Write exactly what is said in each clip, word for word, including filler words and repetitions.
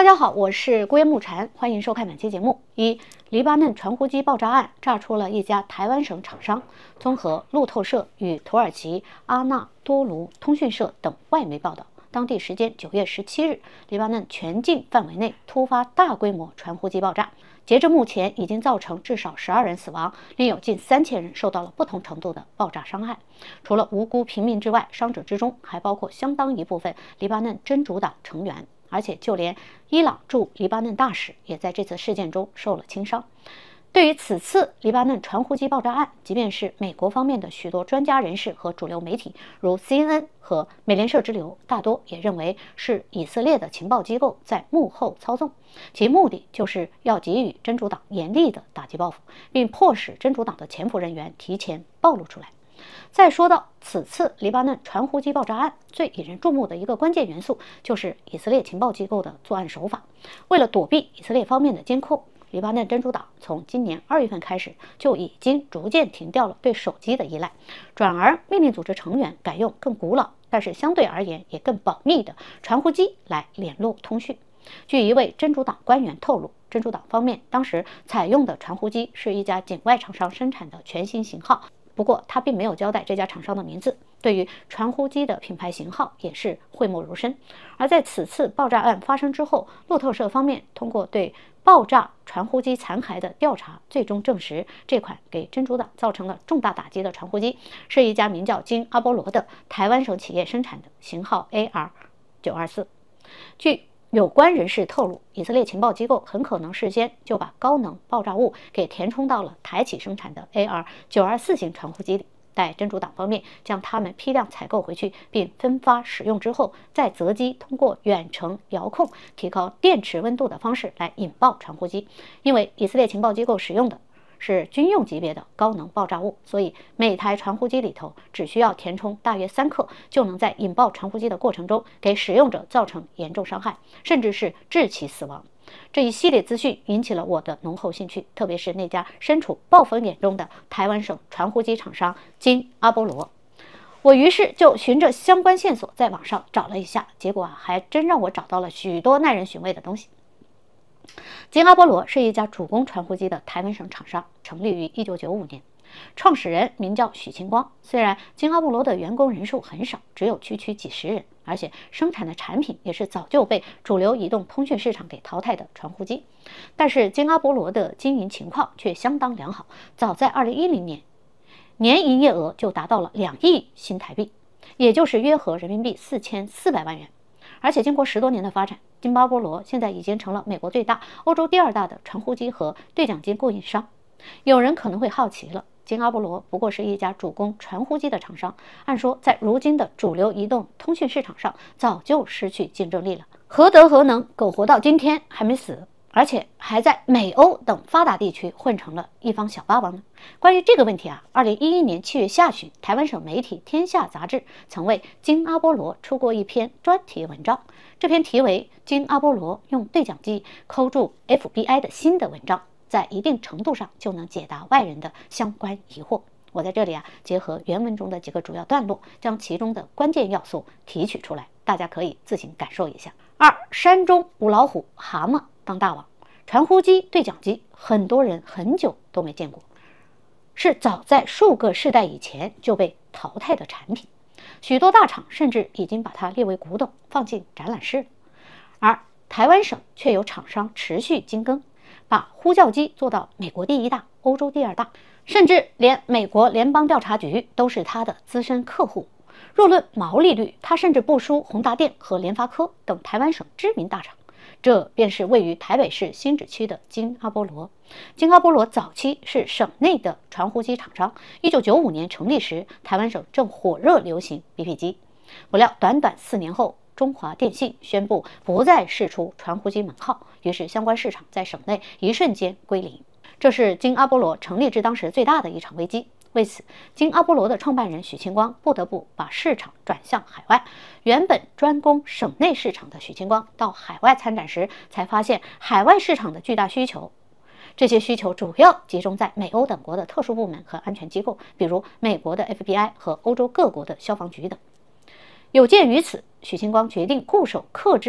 家好，我是孤烟木禅，欢迎收看本期节目。一、黎巴嫩传呼机爆炸案炸出了一家台湾省厂商。综合路透社与土耳其阿纳多卢通讯社等外媒报道，当地时间九月十七日，黎巴嫩全境范围内突发大规模传呼机爆炸。截至目前，已经造成至少十二人死亡，另有近三千人受到了不同程度的爆炸伤害。除了无辜平民之外，伤者之中还包括相当一部分黎巴嫩真主党成员。而且，就连伊朗驻黎巴嫩大使也在这次事件中受了轻伤。对于此次黎巴嫩传呼机爆炸案，即便是美国方面的许多专家人士和主流媒体，如 C N N 和美联社之流，大多也认为是以色列的情报机构在幕后操纵，其目的就是要给予真主党严厉的打击报复，并迫使真主党的潜伏人员提前暴露出来。再说到此次黎巴嫩传呼机爆炸案，最引人注目的一个关键元素就是以色列情报机构的作案手法。为了躲避以色列方面的监控，黎巴嫩真主党从今年二月份开始就已经逐渐停掉了对手机的依赖，转而命令组织成员改用更古老，但是相对而言也更保密的传呼机来联络通讯。据一位真主党官员透露，真主党方面当时采用的传呼机是一家境外厂商生产的全新型号。不过，他并没有交代这家厂商的名字，对于传呼机的品牌型号也是讳莫如深。而在此次爆炸案发生之后，路透社方面通过对爆炸传呼机残骸的调查，最终证实这款给真主党造成了重大打击的传呼机是一家名叫金阿波罗的台湾省企业生产的，型号 A R 九二四。据有关人士透露，以色列情报机构很可能事先就把高能爆炸物给填充到了台企生产的 A R 九二四型传呼机里，待真主党方面将它们批量采购回去并分发使用之后，再择机通过远程遥控提高电池温度的方式来引爆传呼机。因为以色列情报机构使用的是军用级别的高能爆炸物，所以每台传呼机里头只需要填充大约三克，就能在引爆传呼机的过程中给使用者造成严重伤害，甚至是致其死亡。这一系列资讯引起了我的浓厚兴趣，特别是那家身处暴风眼中的台湾省传呼机厂商金阿波罗。我于是就循着相关线索在网上找了一下，结果啊，还真让我找到了许多耐人寻味的东西。金阿波罗是一家主攻传呼机的台湾省厂商，成立于一九九五年，创始人名叫许清光。虽然金阿波罗的员工人数很少，只有区区几十人，而且生产的产品也是早就被主流移动通讯市场给淘汰的传呼机，但是金阿波罗的经营情况却相当良好。早在二零一零年，年营业额就达到了两亿新台币，也就是约合人民币四千四百万元。而且经过十多年的发展，金阿波罗现在已经成了美国最大、欧洲第二大的传呼机和对讲机供应商。有人可能会好奇了，金阿波罗不过是一家主攻传呼机的厂商，按说在如今的主流移动通讯市场上早就失去竞争力了，何德何能苟活到今天还没死，而且还在美欧等发达地区混成了一方小霸王呢？关于这个问题啊，二零一一年七月下旬，台湾省媒体《天下》杂志曾为金阿波罗出过一篇专题文章，这篇题为《金阿波罗用对讲机扣住 F B I 的心》的文章，在一定程度上就能解答外人的相关疑惑。我在这里啊，结合原文中的几个主要段落，将其中的关键要素提取出来，大家可以自行感受一下。二、山中无老虎，蛤蟆当大王。传呼机、对讲机，很多人很久都没见过，是早在数个世代以前就被淘汰的产品。许多大厂甚至已经把它列为古董，放进展览室了。而台湾省却有厂商持续精耕，把呼叫机做到美国第一大、欧洲第二大，甚至连美国联邦调查局都是它的资深客户。若论毛利率，它甚至不输宏达电和联发科等台湾省知名大厂。这便是位于台北市新址区的金阿波罗。金阿波罗早期是省内的传呼机厂商，一九九五年成立时，台湾省正火热流行 B P 机。不料短短四年后，中华电信宣布不再释出传呼机门号，于是相关市场在省内一瞬间归零。这是金阿波罗成立至当时最大的一场危机。为此，金阿波罗的创办人许清光不得不把市场转向海外。原本专攻省内市场的许清光到海外参展时，才发现海外市场的巨大需求。这些需求主要集中在美欧等国的特殊部门和安全机构，比如美国的 F B I 和欧洲各国的消防局等。有鉴于此，许清光决定固守客制化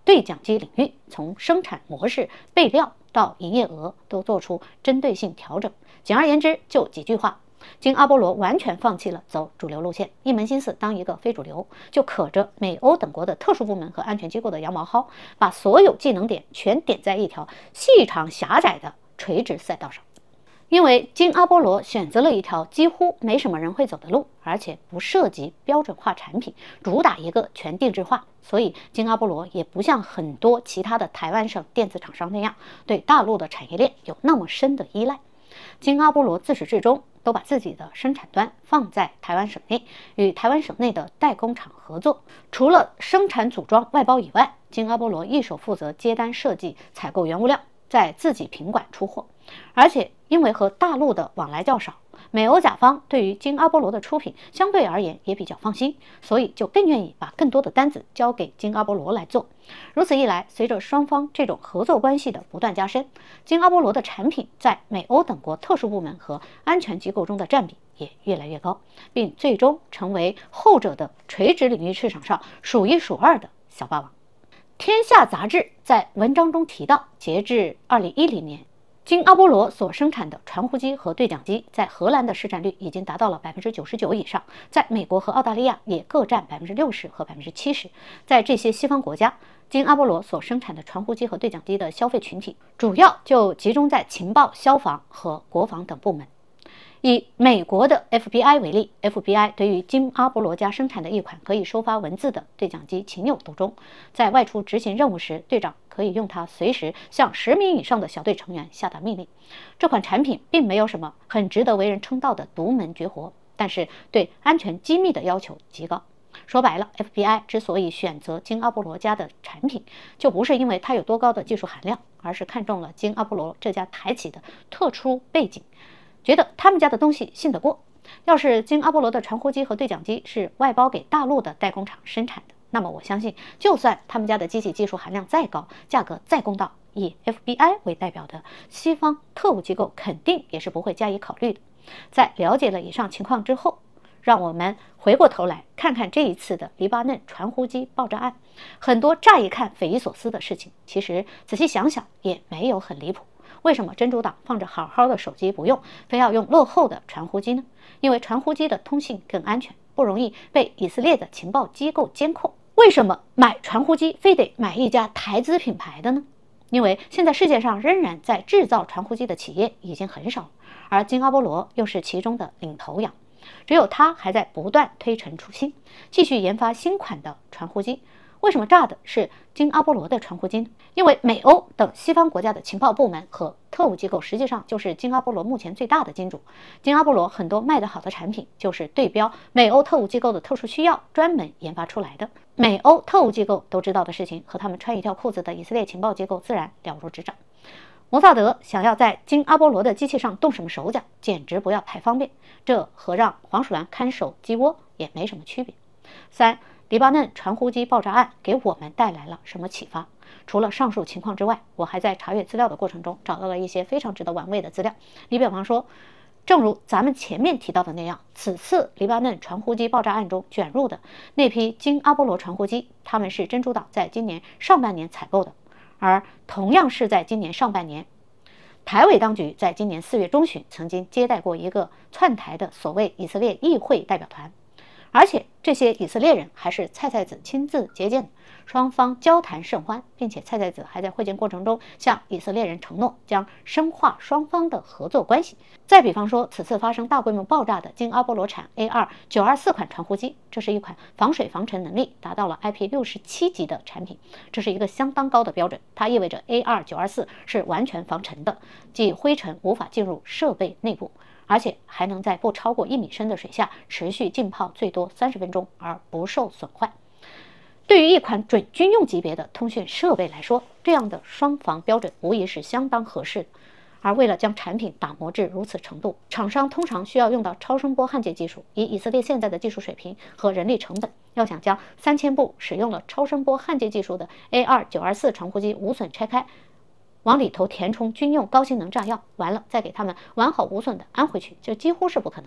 对讲机领域，从生产模式、备料到营业额都做出针对性调整。简而言之，就几句话。京阿波罗完全放弃了走主流路线，一门心思当一个非主流，就可着美欧等国的特殊部门和安全机构的羊毛薅，把所有技能点全点在一条细长狭窄的垂直赛道上。因为京阿波罗选择了一条几乎没什么人会走的路，而且不涉及标准化产品，主打一个全定制化，所以京阿波罗也不像很多其他的台湾省电子厂商那样对大陆的产业链有那么深的依赖。京阿波罗自始至终都把自己的生产端放在台湾省内，与台湾省内的代工厂合作。除了生产组装外包以外，京阿波罗一手负责接单设计、采购原物料，再自己品管出货。而且因为和大陆的往来较少，美欧甲方对于京阿波罗的出品相对而言也比较放心，所以就更愿意把更多的单子交给京阿波罗来做。如此一来，随着双方这种合作关系的不断加深，京阿波罗的产品在美欧等国特殊部门和安全机构中的占比也越来越高，并最终成为后者的垂直领域市场上数一数二的小霸王。天下杂志在文章中提到，截至二零一零年，京阿波罗所生产的传呼机和对讲机在荷兰的市占率已经达到了 百分之九十九 以上，在美国和澳大利亚也各占 百分之六十 和 百分之七十。在这些西方国家，京阿波罗所生产的传呼机和对讲机的消费群体主要就集中在情报、消防和国防等部门。以美国的 F B I 为例 ，F B I 对于京阿波罗家生产的一款可以收发文字的对讲机情有独钟，在外出执行任务时，队长可以用它随时向十名以上的小队成员下达命令。这款产品并没有什么很值得为人称道的独门绝活，但是对安全机密的要求极高。说白了 ，F B I 之所以选择京阿波罗家的产品，就不是因为它有多高的技术含量，而是看中了京阿波罗这家台企的特殊背景。觉得他们家的东西信得过。要是京阿波罗的传呼机和对讲机是外包给大陆的代工厂生产的，那么我相信，就算他们家的机器技术含量再高，价格再公道，以 F B I 为代表的西方特务机构肯定也是不会加以考虑的。在了解了以上情况之后，让我们回过头来看看这一次的黎巴嫩传呼机爆炸案。很多乍一看匪夷所思的事情，其实仔细想想也没有很离谱。为什么真主党放着好好的手机不用，非要用落后的传呼机呢？因为传呼机的通信更安全，不容易被以色列的情报机构监控。为什么买传呼机非得买一家台资品牌的呢？因为现在世界上仍然在制造传呼机的企业已经很少了，而京阿波罗又是其中的领头羊，只有它还在不断推陈出新，继续研发新款的传呼机。为什么炸的是京阿波罗的传呼机呢？因为美欧等西方国家的情报部门和特务机构实际上就是京阿波罗目前最大的金主。京阿波罗很多卖得好的产品就是对标美欧特务机构的特殊需要专门研发出来的。美欧特务机构都知道的事情，和他们穿一条裤子的以色列情报机构自然了如指掌。摩萨德想要在京阿波罗的机器上动什么手脚，简直不要太方便，这和让黄鼠狼看守鸡窝也没什么区别。三黎巴嫩传呼机爆炸案给我们带来了什么启发？除了上述情况之外，我还在查阅资料的过程中找到了一些非常值得玩味的资料。你比方说，正如咱们前面提到的那样，此次黎巴嫩传呼机爆炸案中卷入的那批京阿波罗传呼机，他们是真主党在今年上半年采购的，而同样是在今年上半年，台委当局在今年四月中旬曾经接待过一个窜台的所谓以色列议会代表团。而且这些以色列人还是蔡蔡子亲自接见的，双方交谈甚欢，并且蔡蔡子还在会见过程中向以色列人承诺将深化双方的合作关系。再比方说，此次发生大规模爆炸的京阿波罗产 A 二九二四 款传呼机，这是一款防水防尘能力达到了 I P 六十七 级的产品，这是一个相当高的标准。它意味着 A 二九二四 是完全防尘的，即灰尘无法进入设备内部，而且还能在不超过一米深的水下持续浸泡最多三十分钟而不受损坏。对于一款准军用级别的通讯设备来说，这样的双防标准无疑是相当合适的。而为了将产品打磨至如此程度，厂商通常需要用到超声波焊接技术。以以色列现在的技术水平和人力成本，要想将三千部使用了超声波焊接技术的 A 二九二四 传呼机无损拆开，往里头填充军用高性能炸药，完了再给他们完好无损的安回去，这几乎是不可能的。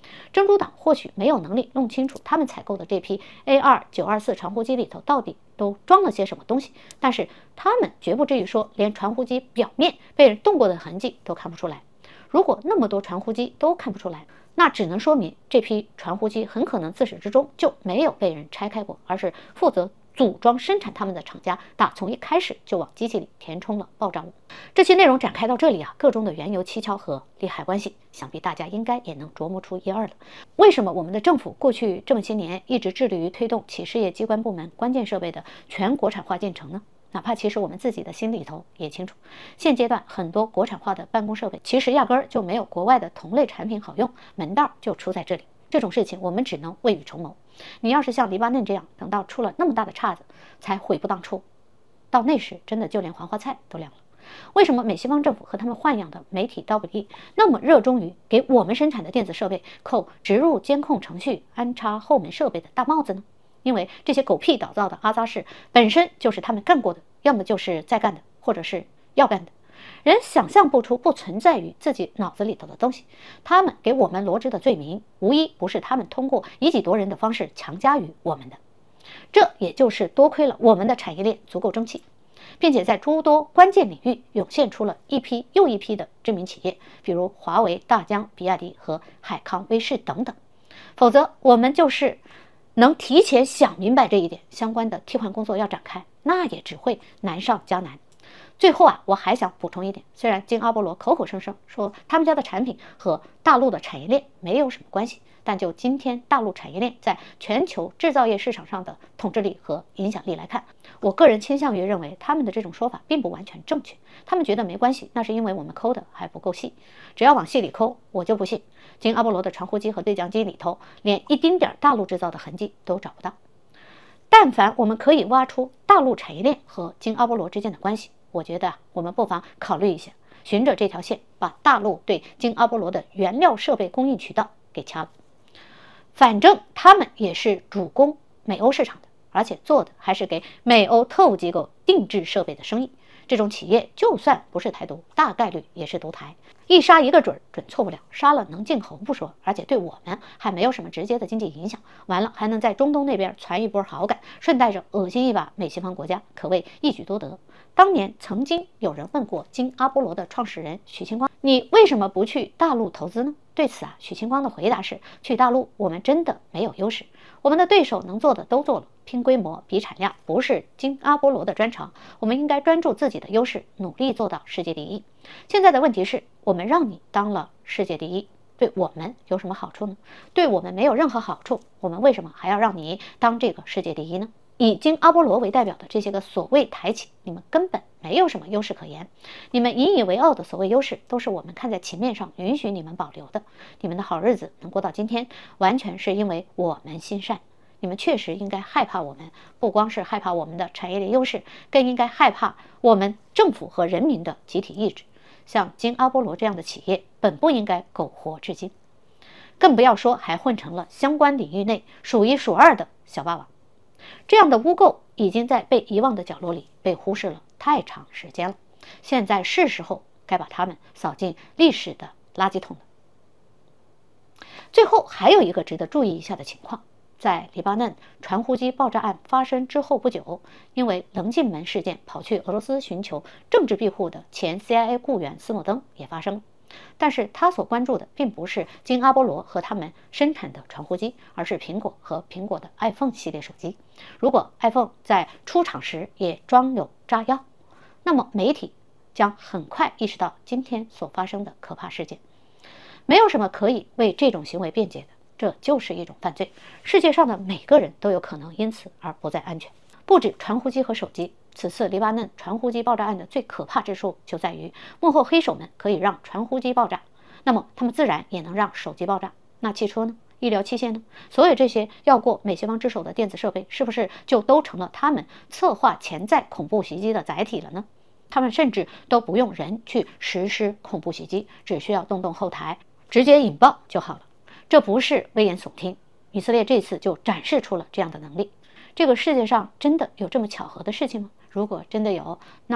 真主党或许没有能力弄清楚他们采购的这批 A 二九二四传呼机里头到底都装了些什么东西，但是他们绝不至于说连传呼机表面被人动过的痕迹都看不出来。如果那么多传呼机都看不出来，那只能说明这批传呼机很可能自始至终就没有被人拆开过，而是负责组装生产它们的厂家打从一开始就往机器里填充了爆炸物。这些内容展开到这里啊，个中的缘由蹊跷和利害关系，想必大家应该也能琢磨出一二了。为什么我们的政府过去这么些年一直致力于推动企事业机关部门关键设备的全国产化进程呢？哪怕其实我们自己的心里头也清楚，现阶段很多国产化的办公设备其实压根儿就没有国外的同类产品好用，门道就出在这里。这种事情我们只能未雨绸缪。你要是像黎巴嫩这样，等到出了那么大的岔子才悔不当初，到那时真的就连黄花菜都凉了。为什么美西方政府和他们豢养的媒体道不利那么热衷于给我们生产的电子设备扣植入监控程序、安插后门设备的大帽子呢？因为这些狗屁倒灶的阿扎事本身就是他们干过的，要么就是在干的，或者是要干的。人想象不出不存在于自己脑子里头的东西，他们给我们罗织的罪名，无一不是他们通过以己夺人的方式强加于我们的。这也就是多亏了我们的产业链足够争气，并且在诸多关键领域涌现出了一批又一批的知名企业，比如华为、大疆、比亚迪和海康威视等等。否则我们就是能提前想明白这一点，相关的替换工作要展开，那也只会难上加难。最后啊，我还想补充一点，虽然金阿波罗口口声声说他们家的产品和大陆的产业链没有什么关系，但就今天大陆产业链在全球制造业市场上的统治力和影响力来看，我个人倾向于认为他们的这种说法并不完全正确。他们觉得没关系，那是因为我们抠的还不够细，只要往细里抠，我就不信金阿波罗的传呼机和对讲机里头连一丁点大陆制造的痕迹都找不到。但凡我们可以挖出大陆产业链和金阿波罗之间的关系，我觉得我们不妨考虑一下，循着这条线把大陆对金阿波罗的原料设备供应渠道给掐了。反正他们也是主攻美欧市场的，而且做的还是给美欧特务机构定制设备的生意。这种企业就算不是台独，大概率也是独台，一杀一个准，准错不了，杀了能静侯不说，而且对我们还没有什么直接的经济影响，完了还能在中东那边传一波好感，顺带着恶心一把美西方国家，可谓一举多得。当年曾经有人问过金阿波罗的创始人许清光，你为什么不去大陆投资呢？对此啊，许清光的回答是，去大陆我们真的没有优势，我们的对手能做的都做了，拼规模比产量不是金阿波罗的专长，我们应该专注自己的优势，努力做到世界第一。现在的问题是，我们让你当了世界第一，对我们有什么好处呢？对我们没有任何好处，我们为什么还要让你当这个世界第一呢？以金阿波罗为代表的这些个所谓台企，你们根本没有什么优势可言。你们引以为傲的所谓优势，都是我们看在情面上允许你们保留的。你们的好日子能过到今天，完全是因为我们心善。你们确实应该害怕我们，不光是害怕我们的产业链优势，更应该害怕我们政府和人民的集体意志。像金阿波罗这样的企业，本不应该苟活至今，更不要说还混成了相关领域内数一数二的小霸王。这样的污垢已经在被遗忘的角落里被忽视了太长时间了，现在是时候该把它们扫进历史的垃圾桶了。最后还有一个值得注意一下的情况，在黎巴嫩传呼机爆炸案发生之后不久，因为棱镜门事件跑去俄罗斯寻求政治庇护的前 C I A 雇员斯诺登也发生了。但是他所关注的并不是金阿波罗和他们生产的传呼机，而是苹果和苹果的 iPhone 系列手机。如果 iPhone 在出厂时也装有炸药，那么媒体将很快意识到今天所发生的可怕事件。没有什么可以为这种行为辩解的，这就是一种犯罪。世界上的每个人都有可能因此而不再安全。不止传呼机和手机，此次黎巴嫩传呼机爆炸案的最可怕之处就在于，幕后黑手们可以让传呼机爆炸，那么他们自然也能让手机爆炸。那汽车呢？医疗器械呢？所有这些要过美西方之手的电子设备，是不是就都成了他们策划潜在恐怖袭击的载体了呢？他们甚至都不用人去实施恐怖袭击，只需要动动后台，直接引爆就好了。这不是危言耸听，以色列这次就展示出了这样的能力。这个世界上真的有这么巧合的事情吗？如果真的有，那么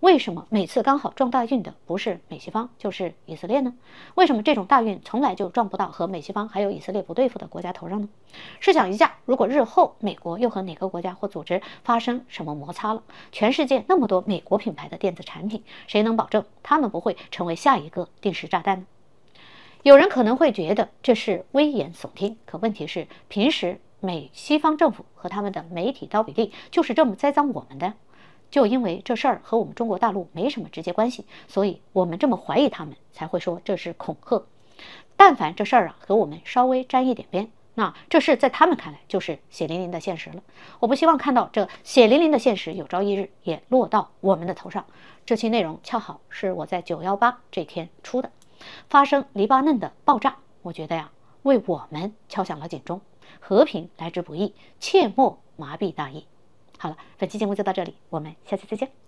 为什么每次刚好撞大运的不是美西方就是以色列呢？为什么这种大运从来就撞不到和美西方还有以色列不对付的国家头上呢？试想一下，如果日后美国又和哪个国家或组织发生什么摩擦了，全世界那么多美国品牌的电子产品，谁能保证他们不会成为下一个定时炸弹呢？有人可能会觉得这是危言耸听，可问题是，平时美西方政府和他们的媒体刀比利就是这么栽赃我们的。就因为这事儿和我们中国大陆没什么直接关系，所以我们这么怀疑他们，才会说这是恐吓。但凡这事儿啊和我们稍微沾一点边，那这事在他们看来就是血淋淋的现实了。我不希望看到这血淋淋的现实有朝一日也落到我们的头上。这期内容恰好是我在九一八这天出的，发生黎巴嫩的爆炸，我觉得呀，为我们敲响了警钟。和平来之不易，切莫麻痹大意。好了，本期节目就到这里，我们下期再见。